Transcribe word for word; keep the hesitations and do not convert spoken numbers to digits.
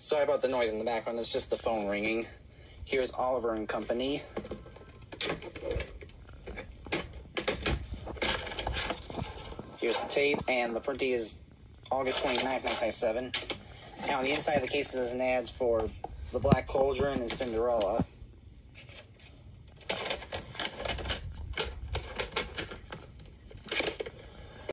Sorry about the noise in the background, it's just the phone ringing. Here's Oliver and Company. Here's the tape, and the print date is August twenty-ninth, nineteen ninety-seven. And on the inside of the case is an ad for The Black Cauldron and Cinderella.